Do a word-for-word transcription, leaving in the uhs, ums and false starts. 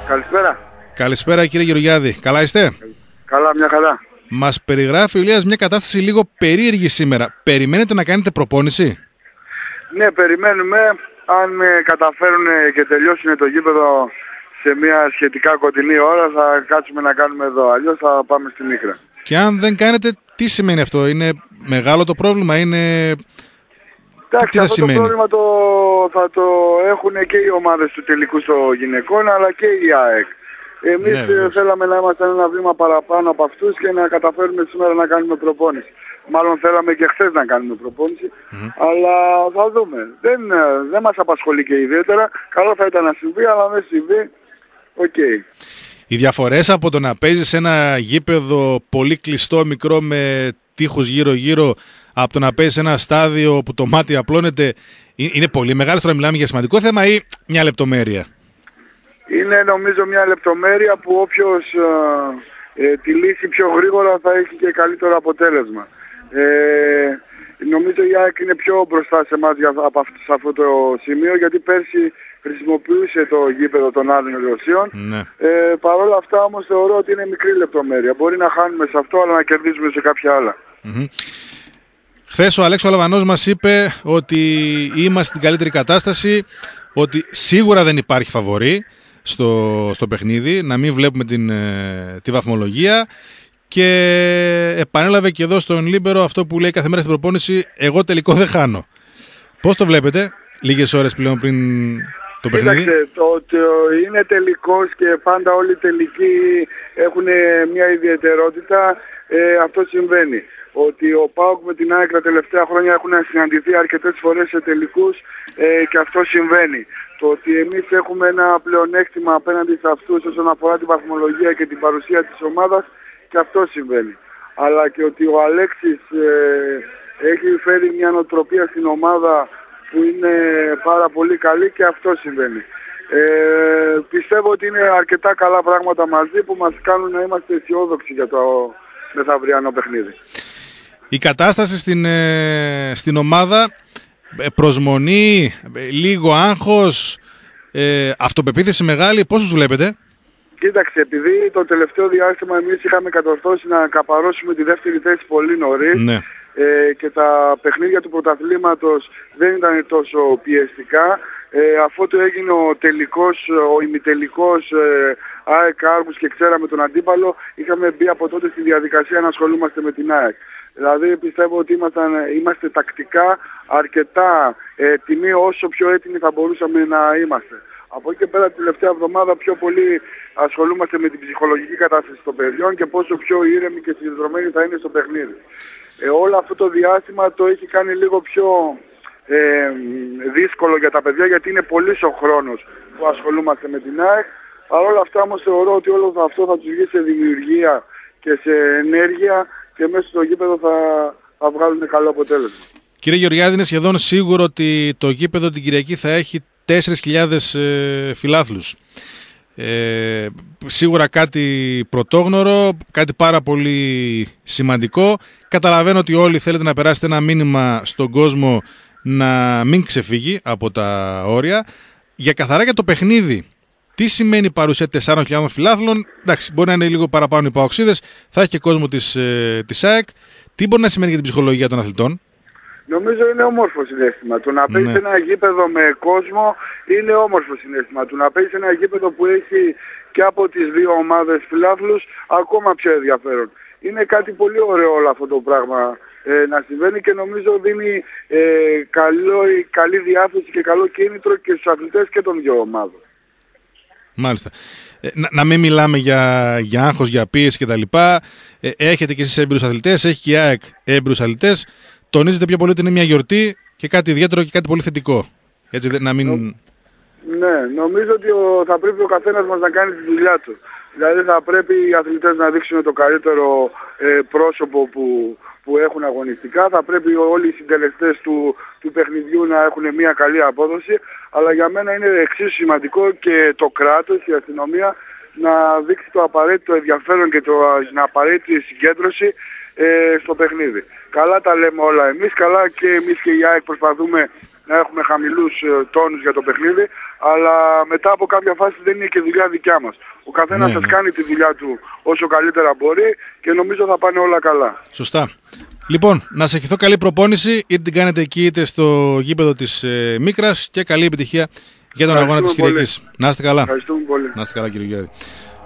Καλησπέρα. Καλησπέρα κύριε Γεωργιάδη. Καλά είστε? Καλά, μια χαρά. Μας περιγράφει ο Ηλίας μια κατάσταση λίγο περίεργη σήμερα. Περιμένετε να κάνετε προπόνηση? Ναι, περιμένουμε. Αν ε, καταφέρουν και τελειώσουν το γήπεδο σε μια σχετικά κοντινή ώρα, θα κάτσουμε να κάνουμε εδώ. Αλλιώς θα πάμε στην Ίκρα. Και αν δεν κάνετε, τι σημαίνει αυτό? Είναι μεγάλο το πρόβλημα? Είναι... Εντάξει, τι θα αυτό σημαίνει? το πρόβλημα το, θα το έχουν και οι ομάδες του τελικού στο γυναικών, αλλά και η ΑΕΚ. Εμείς ναι, θέλαμε να είμαστε ένα βήμα παραπάνω από αυτούς και να καταφέρουμε σήμερα να κάνουμε προπόνηση. Μάλλον θέλαμε και χθες να κάνουμε προπόνηση, mm-hmm. αλλά θα δούμε. Δεν, δεν μας απασχολεί και ιδιαίτερα. Καλό θα ήταν να συμβεί, αλλά δεν συμβεί. Οκ. Okay. Οι διαφορές από το να παίζεις ένα γήπεδο πολύ κλειστό, μικρό, με τείχους γύρω-γύρω, από το να παίζεις ένα στάδιο που το μάτι απλώνεται, είναι πολύ μεγάλο? Τώρα μιλάμε για σημαντικό θέμα ή μια λεπτομέρεια? Είναι νομίζω μια λεπτομέρεια που όποιος ε, ε, τη λύσει πιο γρήγορα θα έχει και καλύτερο αποτέλεσμα. Ε, νομίζω η ΑΕΚ είναι πιο μπροστά σε εμάς για, από αυτό, σε αυτό το σημείο, γιατί πέρσι χρησιμοποιούσε το γήπεδο των άλλων εργοσίων. Ναι. Ε, Παρ' όλα αυτά όμως θεωρώ ότι είναι μικρή λεπτομέρεια. Μπορεί να χάνουμε σε αυτό, αλλά να κερδίζουμε σε κάποια άλλα. Mm-hmm. Χθες ο Αλέξο Αλαβανός μας είπε ότι είμαστε στην καλύτερη κατάσταση, ότι σίγουρα δεν υπάρχει φαβορί στο, στο παιχνίδι, να μην βλέπουμε την, τη βαθμολογία, και επανέλαβε και εδώ στον Λίμπερο αυτό που λέει κάθε μέρα στην προπόνηση: εγώ τελικό δεν χάνω. Πώς το βλέπετε λίγες ώρες πλέον πριν το παιχνίδι? Κοίταξε, το ότι είναι τελικός και πάντα όλοι οι τελικοί έχουν μια ιδιαιτερότητα, ε, αυτό συμβαίνει. Ότι ο ΠΑΟΚ με την ΑΕΚ τα τελευταία χρόνια έχουν συναντηθεί αρκετές φορές σε τελικούς, ε, και αυτό συμβαίνει. Το ότι εμείς έχουμε ένα πλεονέκτημα απέναντι σε αυτούς όσον αφορά την βαθμολογία και την παρουσία της ομάδας, και αυτό συμβαίνει. Αλλά και ότι ο Αλέξης ε, έχει φέρει μια νοοτροπία στην ομάδα που είναι πάρα πολύ καλή, και αυτό συμβαίνει. Ε, πιστεύω ότι είναι αρκετά καλά πράγματα μαζί που μας κάνουν να είμαστε αισιόδοξοι για το μεθαυριανό παιχνίδι. Η κατάσταση στην, ε, στην ομάδα, προσμονή, λίγο άγχος, ε, αυτοπεποίθηση μεγάλη, πώς τους βλέπετε? Κοίταξε, επειδή το τελευταίο διάστημα εμείς είχαμε κατορθώσει να καπαρώσουμε τη δεύτερη θέση πολύ νωρίς, ναι. ε, και τα παιχνίδια του πρωταθλήματος δεν ήταν τόσο πιεστικά, ε, αφού το έγινε ο τελικός, ο ημιτελικός ε, ΑΕΚ Άργους και ξέραμε τον αντίπαλο, είχαμε μπει από τότε στη διαδικασία να ασχολούμαστε με την ΑΕΚ. Δηλαδή πιστεύω ότι ήμασταν, είμαστε τακτικά αρκετά έτοιμοι, όσο πιο έτοιμοι θα μπορούσαμε να είμαστε. Από εκεί και πέρα, τη τελευταία εβδομάδα πιο πολύ ασχολούμαστε με την ψυχολογική κατάσταση των παιδιών και πόσο πιο ήρεμοι και συγκεντρωμένοι θα είναι στο παιχνίδι. Ε, όλο αυτό το διάστημα το έχει κάνει λίγο πιο ε, δύσκολο για τα παιδιά, γιατί είναι πολύς ο χρόνος που ασχολούμαστε με την ΑΕΚ. Παρ' όλα αυτά όμως θεωρώ ότι όλο αυτό θα τους βγει σε δημιουργία και σε ενέργεια, και μέσα στο γήπεδο θα, θα βγάλουν καλό αποτέλεσμα. Κύριε Γεωργιάδη, είναι σχεδόν σίγουρο ότι το γήπεδο την Κυριακή θα έχει τέσσερις χιλιάδες ε, φιλάθλους. Ε, σίγουρα κάτι πρωτόγνωρο, κάτι πάρα πολύ σημαντικό. Καταλαβαίνω ότι όλοι θέλετε να περάσετε ένα μήνυμα στον κόσμο να μην ξεφύγει από τα όρια. Για καθαρά για το παιχνίδι, τι σημαίνει η παρουσία τεσσάρων χιλιάδων φιλάθλων? Εντάξει, μπορεί να είναι λίγο παραπάνω οι παοξίδες, θα έχει και κόσμο της, ε, της ΑΕΚ. Τι μπορεί να σημαίνει για την ψυχολογία των αθλητών? Νομίζω είναι όμορφο συναίσθημα. Το να παίζεις ναι. ένα γήπεδο με κόσμο είναι όμορφο συναίσθημα. Το να παίζεις ένα γήπεδο που έχει και από τις δύο ομάδες φιλάθλους, ακόμα πιο ενδιαφέρον. Είναι κάτι πολύ ωραίο όλο αυτό το πράγμα ε, να συμβαίνει, και νομίζω δίνει ε, καλό, καλή διάθεση και καλό κίνητρο και στους αθλητές και των δύο ομάδων. Μάλιστα. Ε, να, να μην μιλάμε για, για άγχος, για πίεση κτλ. Ε, έχετε και εσείς έμπειρους αθλητές, έχει και η ΑΕΚ έμπειρους αθλητές. Τονίζετε πιο πολύ ότι είναι μια γιορτή και κάτι ιδιαίτερο και κάτι πολύ θετικό. Έτσι, να μην... Ναι, νομίζω ότι ο, θα πρέπει ο καθένας μας να κάνει τη δουλειά του. Δηλαδή θα πρέπει οι αθλητές να δείξουν το καλύτερο ε, πρόσωπο που, που έχουν αγωνιστικά. Θα πρέπει όλοι οι συντελεστές του, του παιχνιδιού να έχουν μια καλή απόδοση. Αλλά για μένα είναι εξίσου σημαντικό και το κράτος, η αστυνομία, να δείξει το απαραίτητο ενδιαφέρον και το, την απαραίτητη συγκέντρωση ε, στο παιχνίδι. καλά τα λέμε όλα εμείς, καλά και εμείς και η ΑΕΚ προσπαθούμε να έχουμε χαμηλούς τόνους για το παιχνίδι, αλλά μετά από κάποια φάση δεν είναι και δουλειά δικιά μας. Ο καθένας ναι, σας ναι. κάνει τη δουλειά του όσο καλύτερα μπορεί και νομίζω θα πάνε όλα καλά. Σωστά. Λοιπόν, να σε ευχηθώ καλή προπόνηση, είτε την κάνετε εκεί είτε στο γήπεδο της ε, Μίκρας, και καλή επιτυχία για τον αγώνα της Κυριακής. Να είστε καλά. Ευχαριστούμε πολύ. Να είστε καλά, κύριε Γεωργιάδη.